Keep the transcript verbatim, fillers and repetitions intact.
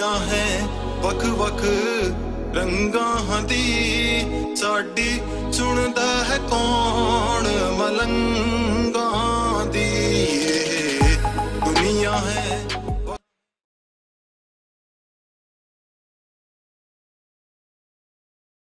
दुनिया है वख वख रंगां दी साडी सुनदा है कौन मलंग